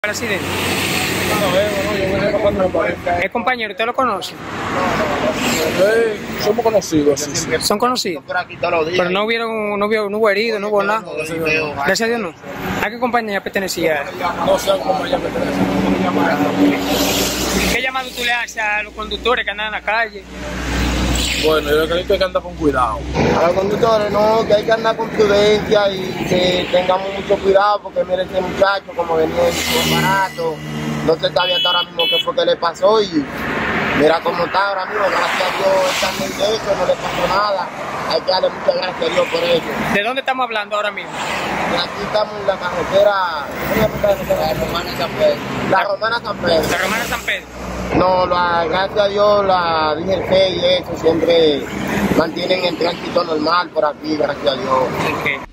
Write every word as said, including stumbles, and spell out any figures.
Presidente. No, eh, bueno, yo venía pasando por ahí. ¿Es compañero? ¿Usted lo conoce? Eh, somos conocidos, sí, sí. ¿Son conocidos? Por aquí todos los días. Pero no hubieron, no hubo, no hubo herido, no hubo nada. Gracias a Dios no. ¿A qué compañía pertenecía? No sé cómo ella me ¿Qué llamado tú le haces a los conductores que andan en la calle? Bueno, yo creo que hay que andar con cuidado. A los conductores, no, que hay que andar con prudencia y que tengamos mucho cuidado porque mire este muchacho como venía en su aparato, no se sabe hasta ahora mismo qué fue que le pasó y mira cómo está ahora mismo, gracias a Dios está en el derecho, no le pasó nada, hay que darle muchas gracias a Dios por ello. ¿De dónde estamos hablando ahora mismo? Y aquí estamos en la carretera, la Romana San Pedro. La Romana San Pedro. La Romana San Pedro. No, la, gracias a Dios la D G C y eso siempre mantienen el tránsito normal por aquí, gracias a Dios. Okay.